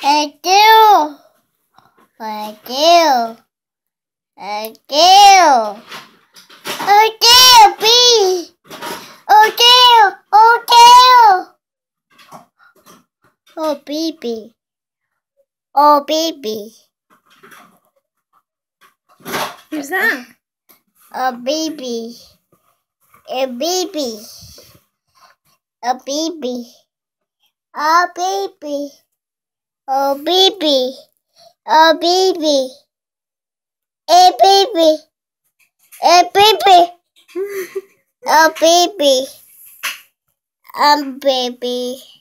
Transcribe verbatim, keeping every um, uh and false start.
I do. I do. I do. I do. B. Oh do. Oh do. Oh baby. Oh baby. Who's that? A baby. A baby. A baby. A baby. Oh baby. Oh baby. A baby. A baby. A baby. A baby.